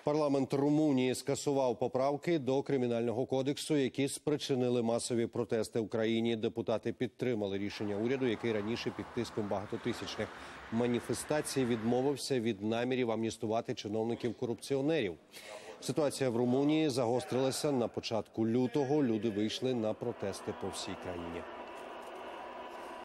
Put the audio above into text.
Парламент Румунії скасував поправки до Кримінального кодексу, які спричинили масові протести в Україні. Депутати підтримали рішення уряду, який раніше під тиском багатотисячних маніфестацій відмовився від намірів амністувати чиновників-корупціонерів. Ситуація в Румунії загострилася на початку лютого. Люди вийшли на протести по всій країні.